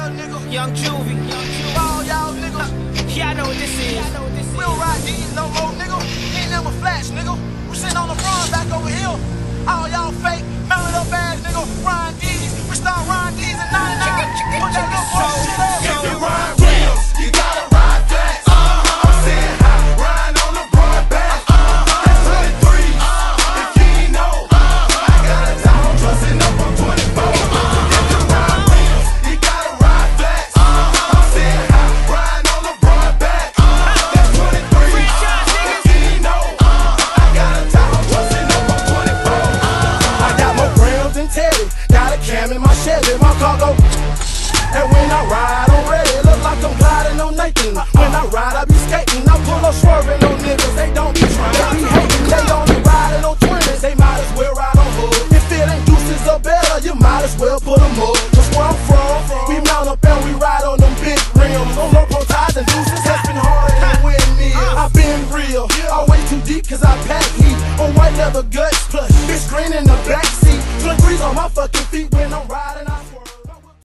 Young Juvie. All y'all niggas. Yeah, I know what this is. We don't ride these no more, nigga. Ain't never flash, nigga. We sitting on the front back over here. All y'all fake, mounted up ass, nigga. Ryan D's. We start Ryan D's in 99. Put that little bullshit up. If you ride real, you gotta ride fast. I'm saying high, riding on the broad back. That's 23. If you ain't know, I got a time busting up on 24. If you ride real, you gotta ride fast. I'm saying high, riding on the broad back. That's 23. If you ain't know, I got a time busting up on 24. I got more grams than Teddy. Got a cam in my Chevy, my cargo. And when I ride, I'm ready. Look like I'm gliding on Nathan. When I ride, I be skating. I pull up swerving on niggas. They don't be trying. They be hating. They only riding on 20s. They might as well ride on hood. If it ain't deuces or better, you might as well put them up. Cause where I'm from, we mount up and we ride on them big rims. On no pro ties and deuces. That's been harder than windmills. I've been real. Always too deep cause I pack heat. On white leather guts plush. Big screen in the backseat. 23s on my fucking feet when I'm riding.